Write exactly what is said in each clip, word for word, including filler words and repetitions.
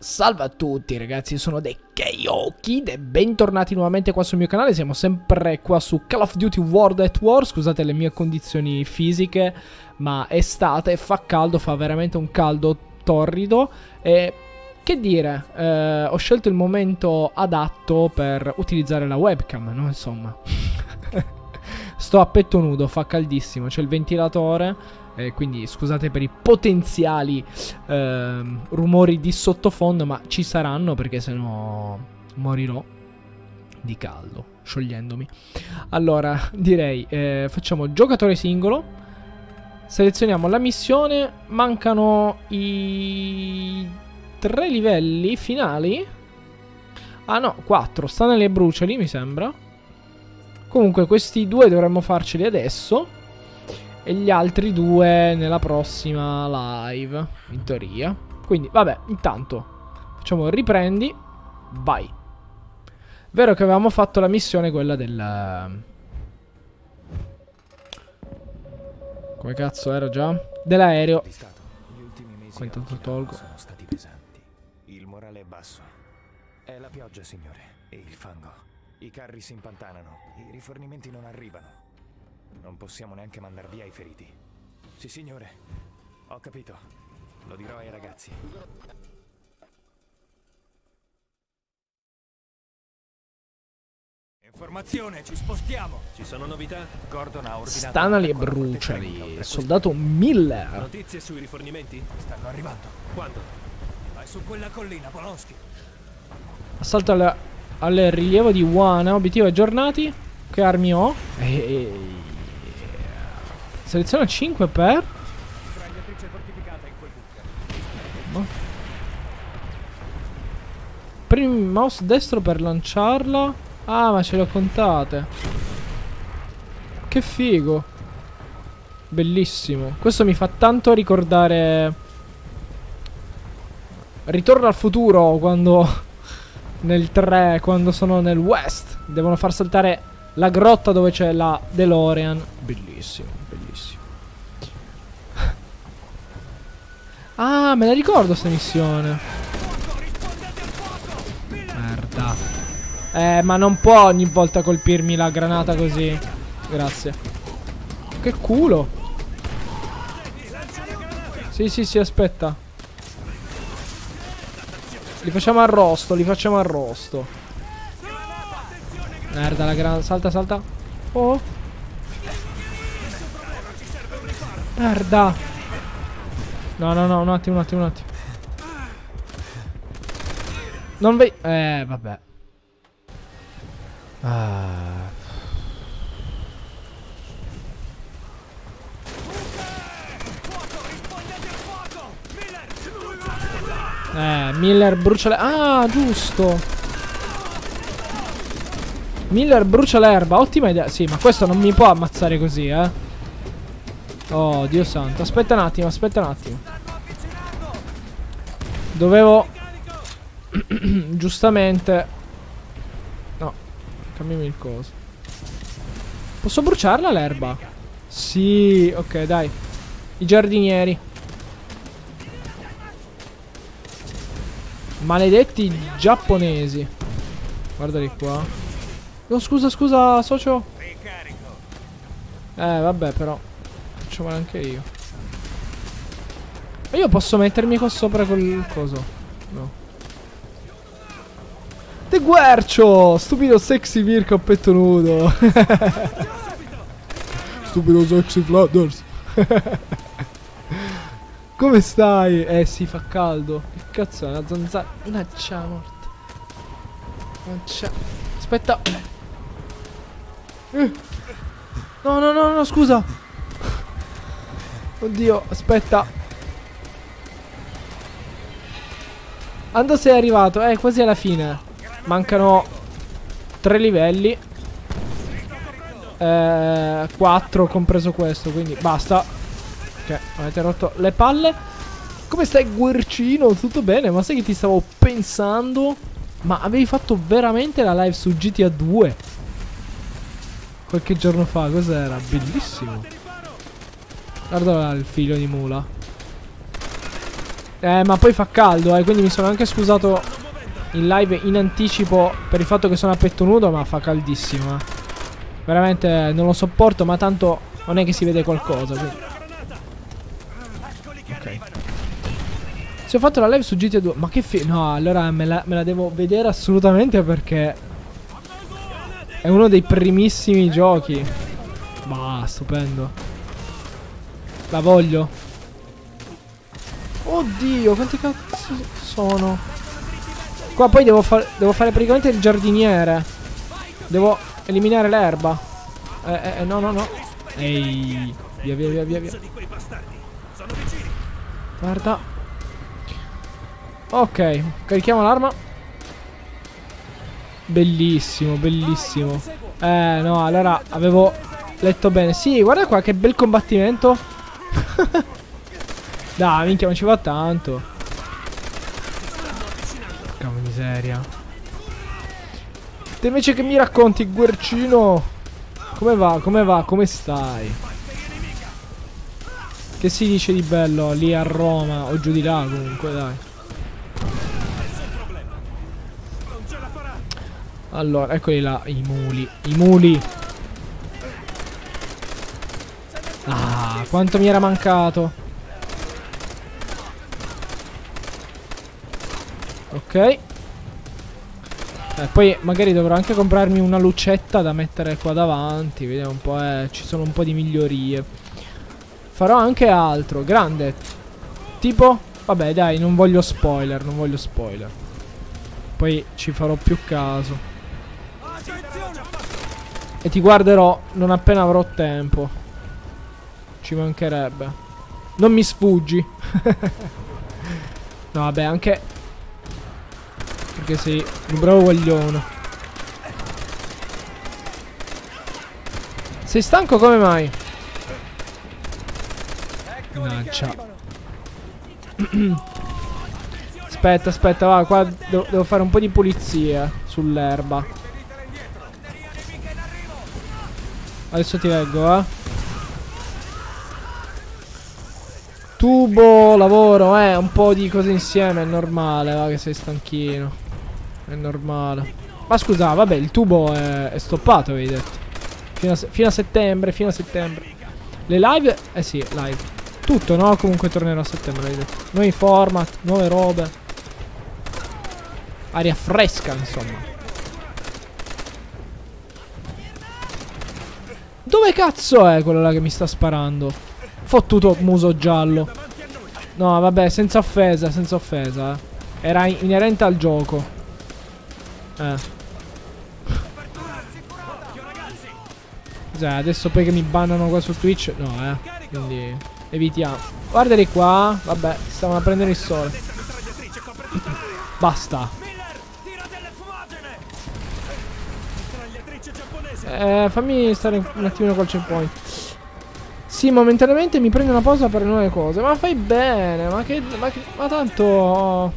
Salve a tutti ragazzi, io sono The Chaos Kid e bentornati nuovamente qua sul mio canale. Siamo sempre qua su Call of Duty World at War. Scusate le mie condizioni fisiche, ma è estate, fa caldo, fa veramente un caldo torrido. E che dire, eh, ho scelto il momento adatto per utilizzare la webcam, no? Insomma sto a petto nudo, fa caldissimo, c'è il ventilatore. Eh, quindi scusate per i potenziali eh, rumori di sottofondo, ma ci saranno perché sennò morirò di caldo, sciogliendomi. Allora, direi, eh, facciamo giocatore singolo. Selezioniamo la missione. Mancano i tre livelli finali. Ah no, quattro. Stanley e Bruciali, mi sembra. Comunque questi due dovremmo farceli adesso e gli altri due nella prossima live, in teoria. Quindi, vabbè, intanto facciamo riprendi. Vai. Vero che avevamo fatto la missione quella del... come cazzo era già? Dell'aereo. Qua intanto tolgo. Sono stati pesanti. Il morale è basso. È la pioggia, signore, e il fango. I carri si impantanano, i rifornimenti non arrivano. Non possiamo neanche mandar via i feriti. Sì, signore. Ho capito. Lo dirò ai ragazzi. Informazione, ci spostiamo. Ci sono novità? Gordon ha ordinato... Stanley e Bruciali. Soldato Miller. Notizie sui rifornimenti? Stanno arrivando. Quando? Vai su quella collina, Polonsky. Assalto al, al rilievo di Wana. Obiettivo aggiornati. Che armi ho? Ehi. Seleziona cinque per no. Premi mouse destro per lanciarla. Ah, ma ce le ho contate. Che figo. Bellissimo. Questo mi fa tanto ricordare Ritorno al futuro, quando nel tre, quando sono nel West, devono far saltare la grotta dove c'è la DeLorean. Bellissimo, bellissimo. Ah, me la ricordo sta missione. Merda. Eh, ma non può ogni volta colpirmi la granata così. Grazie. Che culo. Sì, sì, sì, aspetta. Li facciamo arrosto, li facciamo arrosto. Merda, la granata. Salta, salta. Oh. Merda. No, no, no, un attimo, un attimo, un attimo. Non ve... Eh, vabbè. Ah. Eh, Miller brucia le... Ah, giusto. Miller brucia l'erba, ottima idea. Sì, ma questo non mi può ammazzare così, eh. Oh, Dio santo. Aspetta un attimo, aspetta un attimo. Dovevo... giustamente... No, cambiami il coso. Posso bruciarla l'erba? Sì, ok, dai. I giardinieri. Maledetti giapponesi. Guardali qua. No, scusa, scusa, socio. Eh, vabbè, però facciamolo anche io. E io posso mettermi qua sopra col coso? No. Te guercio! Stupido sexy Mirko a petto nudo. Stupido sexy Flanders. Come stai? Eh sì, fa caldo. Che cazzo è una zanzara? Naccia morta. Naccia. Aspetta. Eh. No, no, no, no, scusa. Oddio, aspetta. Ando sei arrivato. Eh, quasi alla fine. Mancano tre livelli. Eh, quattro, compreso questo, quindi basta. Ok, avete rotto le palle. Come stai, guercino? Tutto bene? Ma sai che ti stavo pensando? Ma avevi fatto veramente la live su G T A due qualche giorno fa? Cos'era? Bellissimo. Guarda là il figlio di mula. Eh, ma poi fa caldo, eh, quindi mi sono anche scusato in live in anticipo per il fatto che sono a petto nudo, ma fa caldissimo, eh. Veramente non lo sopporto, ma tanto non è che si vede qualcosa, quindi. Ok. Se ho fatto la live su G T A due, ma che fi... No, allora me la, me la devo vedere assolutamente perché è uno dei primissimi giochi. Bah, stupendo. La voglio. Oddio, quanti cazzo sono? Qua poi devo, fa devo fare praticamente il giardiniere. Devo eliminare l'erba. Eh, eh, no, no, no. Ehi, via, via, via, via, via. Guarda. Ok, carichiamo l'arma. Bellissimo, bellissimo. Eh, no, allora avevo letto bene. Sì, guarda qua, che bel combattimento. Dai, minchia, non ci va tanto. Porca miseria. Te invece che mi racconti, guercino? Come va, come va, come stai? Che si dice di bello lì a Roma o giù di là comunque, dai. Allora, eccoli là, i muli. I muli. Ah, quanto mi era mancato. Ok. Eh, poi magari dovrò anche comprarmi una lucetta da mettere qua davanti. Vediamo un po', eh, ci sono un po' di migliorie. Farò anche altro, grande. Tipo, vabbè dai, non voglio spoiler, non voglio spoiler. Poi ci farò più caso. E ti guarderò non appena avrò tempo. Ci mancherebbe. Non mi sfuggi. No, vabbè, anche perché sei un bravo guaglione. Sei stanco come mai? Minaccia. Aspetta, aspetta, va, qua devo, devo fare un po' di pulizia sull'erba. Adesso ti leggo, eh. Tubo, lavoro, eh, un po' di cose insieme, è normale, va che sei stanchino. È normale. Ma scusa, vabbè, il tubo è, è stoppato, avevi detto. Fino a, fino a settembre, fino a settembre. Le live? Eh sì, live. Tutto, no? Comunque tornerà a settembre, avevi detto. Nuovi format, nuove robe. Aria fresca, insomma. Dove cazzo è quello là che mi sta sparando? Fottuto muso giallo. No, vabbè, senza offesa, senza offesa, eh. Era inerente al gioco. Eh. Cos'è, adesso poi che mi bannano qua su Twitch? No, eh. Quindi evitiamo. Guardali qua. Vabbè, stavano a prendere il sole. Basta. Eh, fammi stare un attimino col checkpoint. Sì, momentaneamente mi prendo una pausa per nuove cose. Ma fai bene, ma che... Ma, che, ma tanto...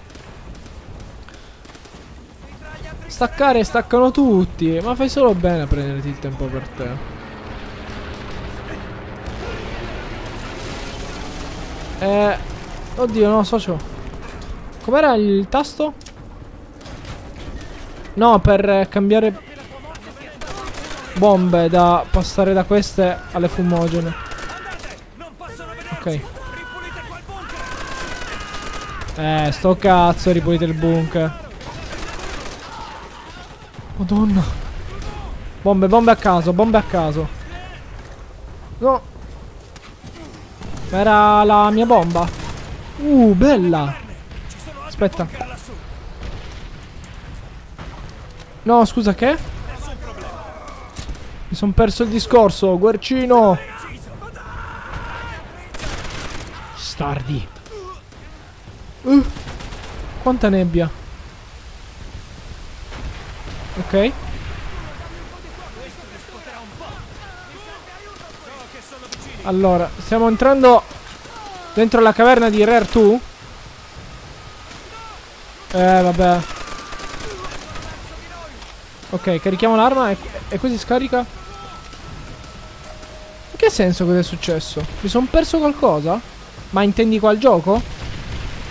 Staccare staccano tutti. Ma fai solo bene a prenderti il tempo per te. Eh... Oddio, no, socio. Com'era il tasto? No, per cambiare... bombe da passare da queste alle fumogene. Ok. Eh, sto cazzo, ripulite il bunker. Madonna. Bombe, bombe a caso, bombe a caso. No. Era la mia bomba. Uh, bella. Aspetta. No, scusa, che? Mi son perso il discorso, guercino. Stardi. Uh, quanta nebbia. Ok. Allora, stiamo entrando dentro la caverna di Rare due. Eh, vabbè. Ok, carichiamo l'arma e, e così scarica. In che senso cosa è successo? Mi sono perso qualcosa? Ma intendi qua il gioco?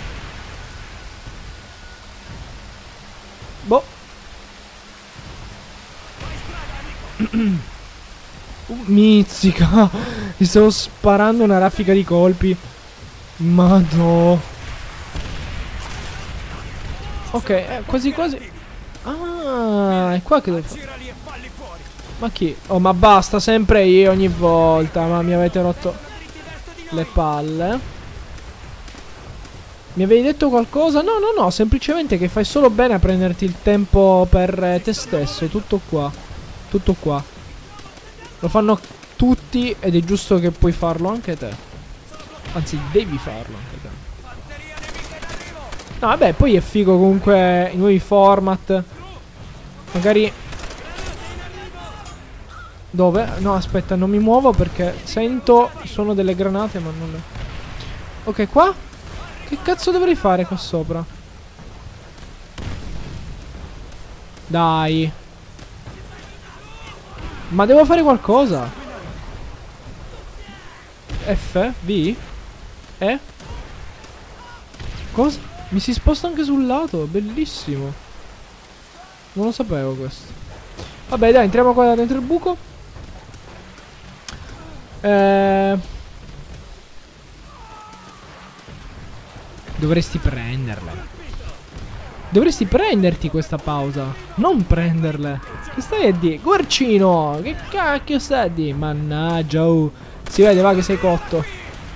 Uh, mizzica. Gli stavo sparando una raffica di colpi. Madò. Ok, eh, quasi quasi. Ah, è qua che devo fare. Ma chi? Oh, ma basta, sempre io ogni volta. Ma mi avete rotto le palle. Mi avevi detto qualcosa? No, no, no, semplicemente che fai solo bene a prenderti il tempo per te stesso. Tutto qua. Tutto qua. Lo fanno tutti ed è giusto che puoi farlo anche te. Anzi, devi farlo anche te. No, vabbè, poi è figo comunque i nuovi format. Magari... Dove? No, aspetta, non mi muovo perché sento sono delle granate, ma non le... Ok, qua? Che cazzo dovrei fare qua sopra? Dai. Ma devo fare qualcosa. F? V? E? Cosa? Mi si sposta anche sul lato. Bellissimo. Non lo sapevo questo. Vabbè, dai, entriamo qua dentro il buco. Eh... Dovresti prenderle. Dovresti prenderti questa pausa. Non prenderle. Che stai a dire? Guercino! Che cacchio stai a dire? Mannaggia, oh. Si vede, va che sei cotto.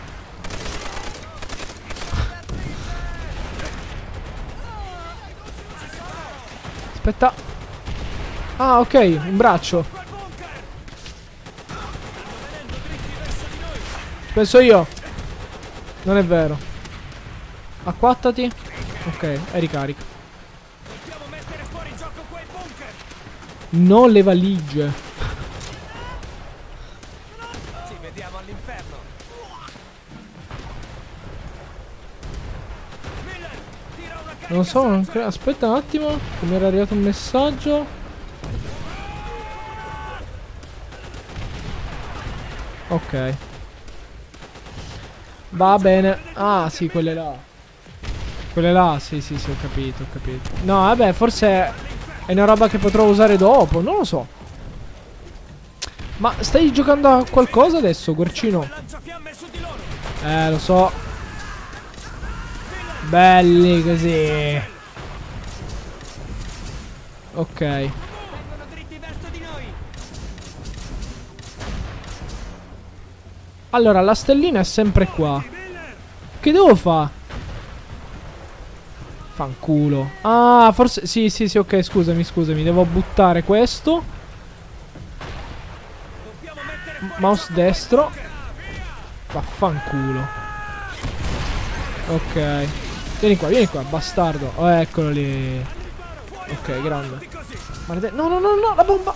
Aspetta. Ah, ok, un braccio. Penso io. Non è vero. Acquattati. Ok, e ricarica. Non le valigie. Ci vediamo all'inferno. Non so, non cre- aspetta un attimo, che mi era arrivato un messaggio. Ok. Va bene. Ah, sì, quelle là. Quelle là, sì, sì, sì, ho capito, ho capito. No, vabbè, forse è una roba che potrò usare dopo, non lo so. Ma stai giocando a qualcosa adesso, Guercino? Eh, lo so. Belli così. Ok. Allora, la stellina è sempre qua. Che devo fare? Fanculo. Ah, forse... Sì, sì, sì, ok, scusami, scusami. Devo buttare questo. Mouse destro. Vaffanculo. Ok. Vieni qua, vieni qua, bastardo. Oh, eccolo lì. Ok, grande. Malede- no, no, no, no, la bomba.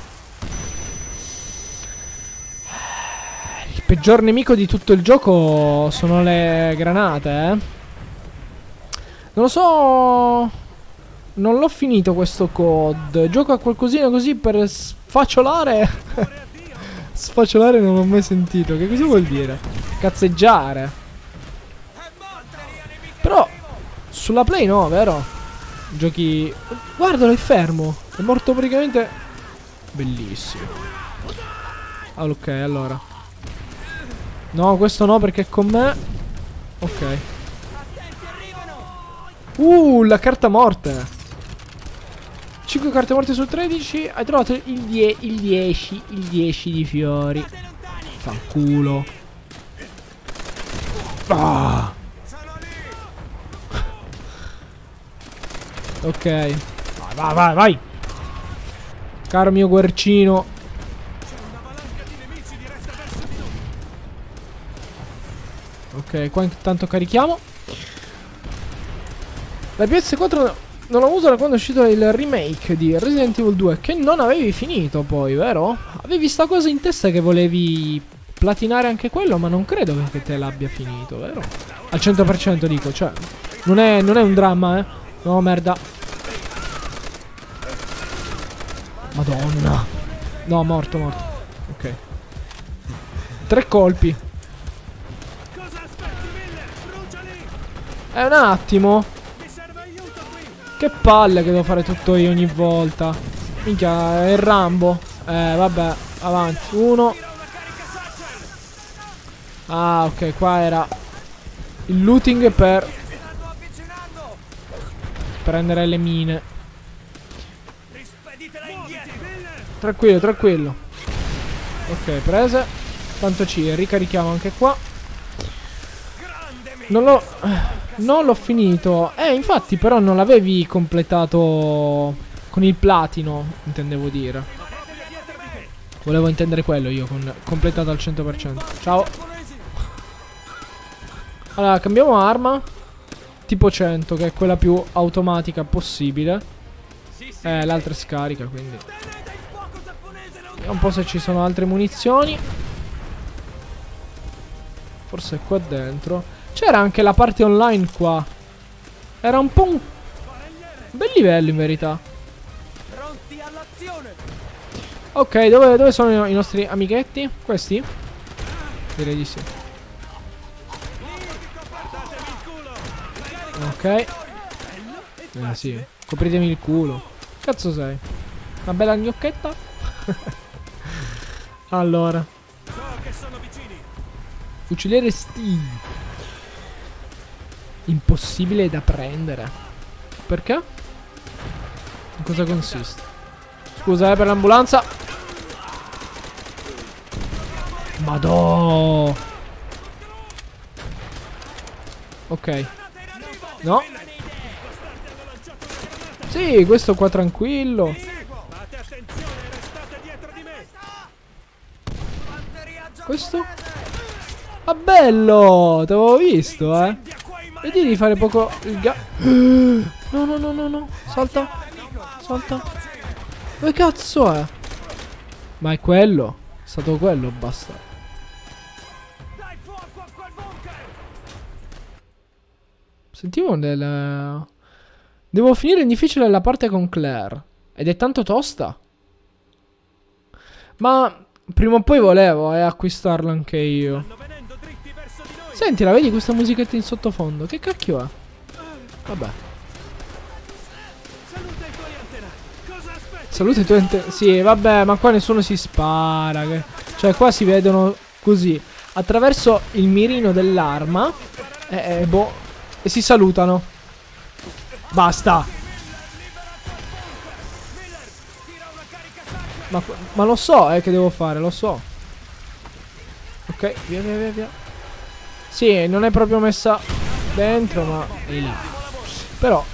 Il peggior nemico di tutto il gioco sono le granate, eh. Non lo so. Non l'ho finito questo C O D. Gioco a qualcosina così per sfacciolare. Sfacciolare non l'ho mai sentito. Che cosa vuol dire? Cazzeggiare. Però sulla Play no, vero? Giochi... Guardalo, è fermo. È morto praticamente. Bellissimo. Ah, ok, allora. No, questo no perché è con me. Ok. Uh, la carta morte. cinque carte morte su tredici. Hai trovato il, die il dieci. Il dieci di fiori. Fanculo. Ah. Ok. Vai, vai, vai, vai. Caro mio Guercino. Ok, qua intanto carichiamo. La P S quattro non la uso da quando è uscito il remake di Resident Evil due, che non avevi finito poi, vero? Avevi sta cosa in testa che volevi platinare anche quello, ma non credo che te l'abbia finito, vero? Al cento per cento dico, cioè, non è, non è un dramma, eh. No, merda. Madonna. No, morto, morto. Ok. Tre colpi. È un attimo. Che palle che devo fare tutto io ogni volta. Minchia, è il Rambo. Eh, vabbè, avanti. Uno. Ah, ok, qua era il looting per prendere le mine. Tranquillo, tranquillo. Ok, prese. Tanto ci ricarichiamo anche qua. Non l'ho Non l'ho finito. Eh, infatti, però non l'avevi completato con il platino, intendevo dire. Volevo intendere quello io, con completato al cento per cento. Ciao. Allora, cambiamo arma. Tipo cento, che è quella più automatica possibile. Eh, l'altra è scarica, quindi vediamo un po' se ci sono altre munizioni. Forse è qua dentro. C'era anche la parte online qua. Era un po' un bel livello in verità. Ok, dove, dove sono i nostri amichetti? Questi? Direi di sì. Ok. Eh sì. Copritemi il culo. Cazzo sei? Una bella gnocchetta? Allora. Fuciliere Steve. Impossibile da prendere. Perché? In cosa consiste? Scusa eh per l'ambulanza. Madò. Ok. No. Sì, questo qua tranquillo. Questo? Ah, bello. Ti avevo visto, eh. Vedi di fare poco il ga... No, no, no, no, no. Salta. Salta. Dove cazzo è? Ma è quello. È stato quello, basta. Sentivo del... Devo finire in difficile la parte con Claire. Ed è tanto tosta. Ma prima o poi volevo eh, acquistarlo anche io. Sentila, vedi questa musichetta in sottofondo? Che cacchio è? Vabbè. Saluta i tuoi antenati. Sì, vabbè, ma qua nessuno si spara. Che... Cioè, qua si vedono così, attraverso il mirino dell'arma. E eh, boh. E si salutano. Basta. Ma, ma lo so, eh, che devo fare, lo so. Ok, via, via, via, via. Sì, non è proprio messa dentro, ma è là. Però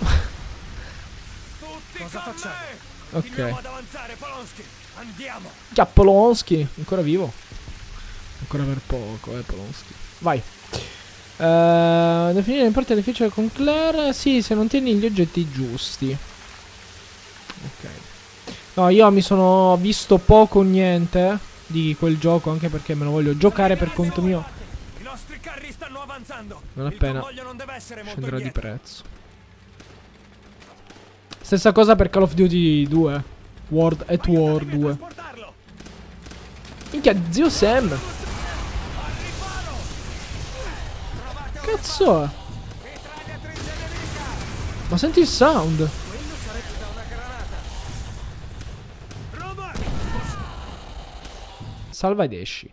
Cosa facciamo? ok. Andiamo. Già Polonsky, ancora vivo. Ancora per poco, eh, Polonsky. Vai. Uh, definire in parte difficile con Claire. Sì, se non tieni gli oggetti giusti. Ok. No, io mi sono visto poco o niente di quel gioco, anche perché me lo voglio giocare per conto mio. I nostri carri stanno avanzando. Non appena non deve essere molto scenderà di indietro. prezzo. Stessa cosa per Call of Duty due. World at War due. Minchia, zio Sam. Cazzo è? Ma senti il sound. Salva ed esci.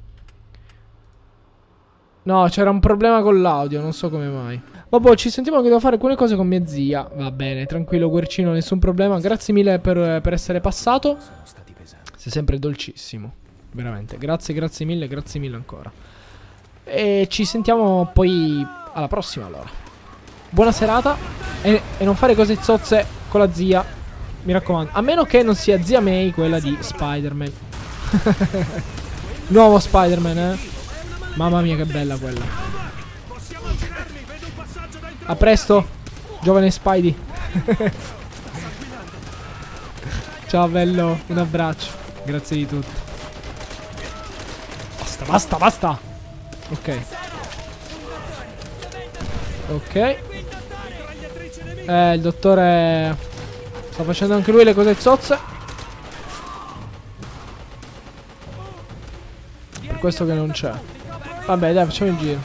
No, c'era un problema con l'audio, non so come mai. Vabbè, ci sentiamo che devo fare alcune cose con mia zia. Va bene, tranquillo Guercino, nessun problema. Grazie mille per, per essere passato. Sei sempre dolcissimo. Veramente, grazie, grazie mille, grazie mille ancora. E ci sentiamo poi alla prossima allora. Buona serata. E, e non fare cose zozze con la zia, mi raccomando. A meno che non sia zia May, quella di Spider-Man. Nuovo Spider-Man, eh. Mamma mia che bella quella. A presto, giovane Spidey. Ciao bello, un abbraccio. Grazie di tutto. Basta, basta, basta. Ok. Ok. Eh, il dottore sta facendo anche lui le cose zozze. Per questo che non c'è. Vabbè, dai, facciamo il giro.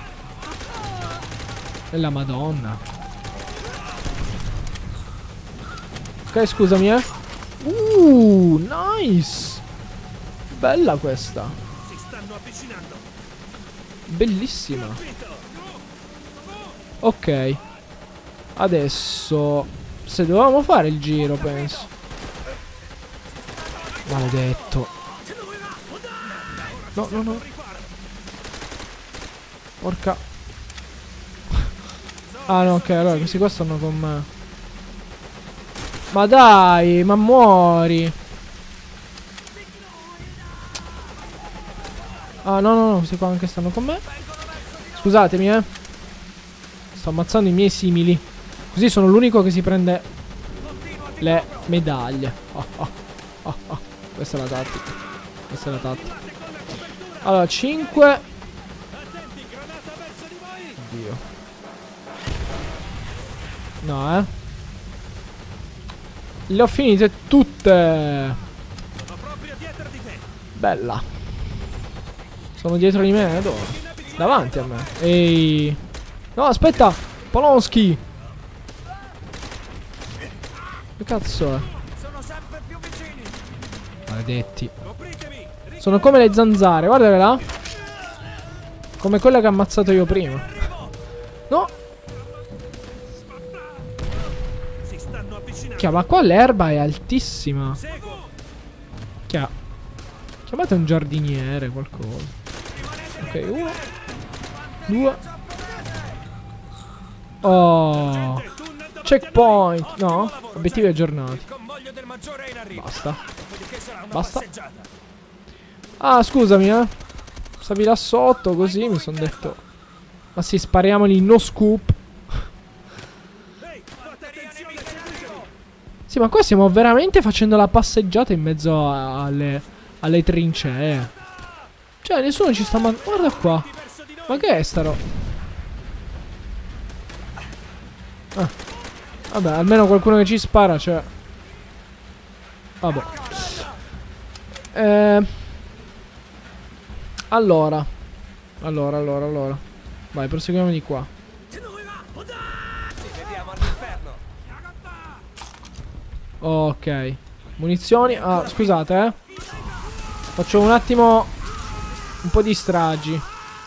E la Madonna. Ok, scusami, eh. Uh, nice. Bella questa. Si stanno avvicinando. Bellissima. Ok. Adesso, se dovevamo fare il giro, penso. Maledetto. No, no, no. Porca. Ah no, ok, allora questi qua stanno con me. Ma dai, ma muori. Ah no, no, no, questi qua anche stanno con me. Scusatemi, eh. Sto ammazzando i miei simili. Così sono l'unico che si prende le medaglie. Oh, oh, oh, oh. Questa è la tattica. Questa è la tattica. Allora, cinque. Oddio. No, eh. Le ho finite tutte. Bella. Sono dietro di me, eh? Dove? Davanti a me. Ehi. No, aspetta. Polonsky. Che cazzo è? Maledetti. Sono come le zanzare, guardale là. Come quella che ho ammazzato io prima. No. Chia, ma qua l'erba è altissima. Chia, chiamate un giardiniere, qualcosa. Ok, uno. Due. Oh. Checkpoint. No, obiettivi aggiornati. Basta. Basta. Ah, scusami, eh. Stavi là sotto, così mi sono detto. Ma sì, spariamoli no scoop. Sì, ma qua stiamo veramente facendo la passeggiata in mezzo alle, alle trincee. Cioè, nessuno ci sta mandando. Guarda qua. Ma che è sta roba? Ah. Vabbè, almeno qualcuno che ci spara, cioè. Vabbè. Eh. Allora. Allora, allora, allora. Vai, proseguiamo di qua. Ok. Munizioni. Ah, scusate, eh. Faccio un attimo un po' di stragi.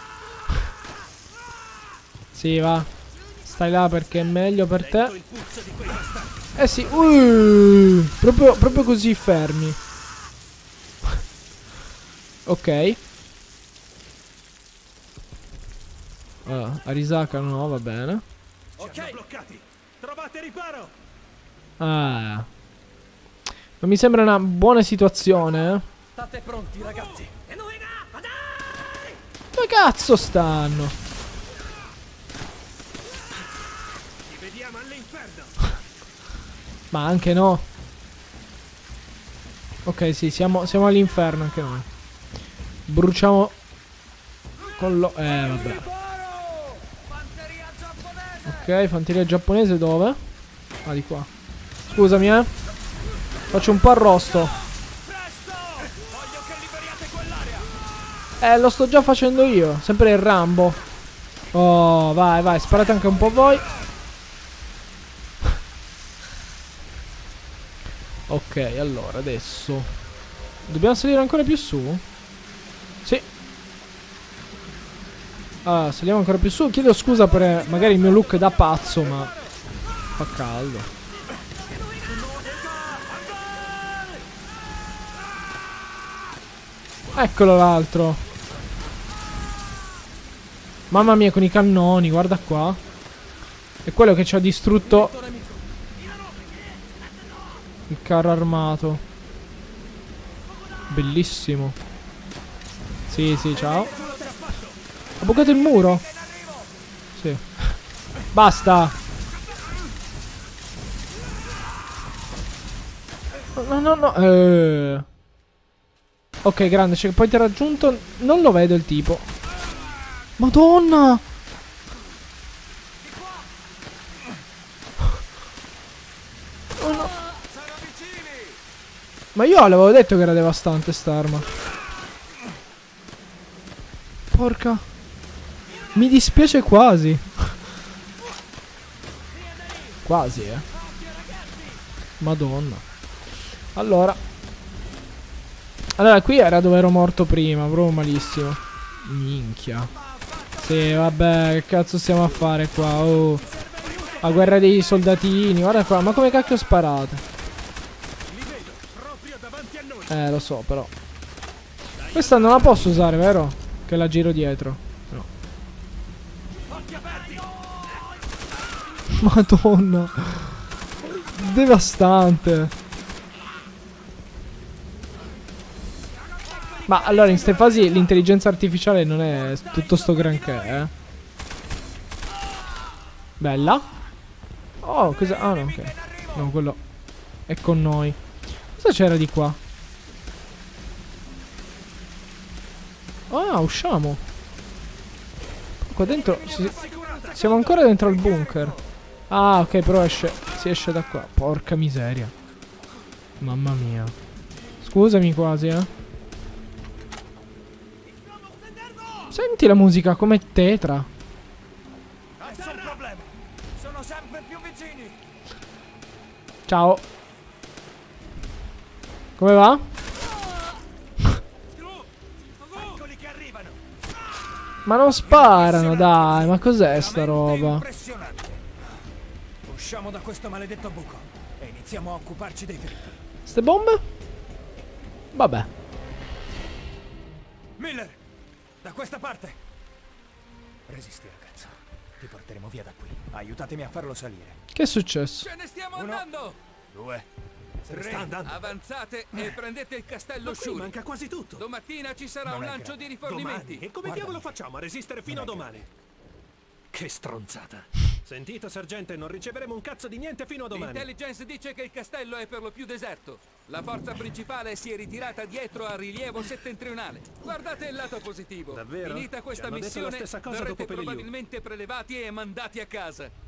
Sì, va. Stai là perché è meglio per te. Eh sì. Uh, proprio, proprio così fermi. Ok. Allora, Arisaka no, va bene. Ok, bloccati. Trovate riparo. Ah. Non mi sembra una buona situazione, eh. State pronti, ragazzi. Dove cazzo stanno? Ci vediamo all'inferno. Ma anche no. Ok, sì, siamo, siamo all'inferno anche noi. Bruciamo con lo... Eh, vabbè. Ok, fanteria giapponese dove? Ah, di qua. Scusami, eh. Faccio un po' arrosto. Eh, lo sto già facendo io. Sempre il Rambo. Oh, vai, vai. Sparate anche un po' voi. Ok, allora, adesso dobbiamo salire ancora più su? Sì. Allora, saliamo ancora più su. Chiedo scusa per magari il mio look da pazzo, ma fa caldo. Eccolo l'altro. Mamma mia, con i cannoni, guarda qua. È quello che ci ha distrutto il carro armato. Bellissimo. Sì, sì, ciao. Ha bucato il muro? Sì. Basta. No, no, no. Eh. Ok, grande, checkpoint raggiunto. Non lo vedo il tipo. Madonna. Oh no. Ma io l'avevo detto che era devastante st'arma. Porca. Mi dispiace quasi. Quasi, eh. Madonna. Allora. Allora, qui era dove ero morto prima, proprio malissimo. Minchia. Sì, vabbè, che cazzo stiamo a fare qua? Oh. La guerra dei soldatini, guarda qua, ma come cacchio sparate? Eh, lo so, però. Questa non la posso usare, vero? Che la giro dietro. No. Madonna. Devastante. Ma allora in queste fasi l'intelligenza artificiale non è tutto sto granché, eh. Bella. Oh, cosa? Ah no, ok. No, quello è con noi. Cosa c'era di qua? Ah, usciamo. Qua dentro si... Siamo ancora dentro al bunker. Ah, ok, però esce. Si esce da qua. Porca miseria. Mamma mia. Scusami quasi, eh. Senti la musica come tetra. Nessun problema. Sono sempre più vicini. Ciao. Come va? Eccoli che arrivano. Ma non sparano, dai. Ma cos'è sta roba? Impressionante. Usciamo da questo maledetto buco e iniziamo a occuparci dei feriti. Ste bombe? Vabbè. Miller, da questa parte. Resisti, ragazzo. Ti porteremo via da qui. Aiutatemi a farlo salire. Che è successo? Ce ne stiamo Uno. andando! Due. Se ne sta andando. Avanzate e prendete il castello Ma qui Shuri. manca quasi tutto. Domattina ci sarà Non un è lancio grave. di rifornimenti. Domani? E come Guardami. diavolo facciamo a resistere fino a Non è domani? Che stronzata. Sentito, sergente, non riceveremo un cazzo di niente fino a domani. L'intelligence dice che il castello è per lo più deserto. La forza principale si è ritirata dietro a rilievo settentrionale. Guardate il lato positivo. Davvero? Finita questa Ci hanno detto la missione, stessa cosa verrete dopo Peleliu. probabilmente prelevati e mandati a casa.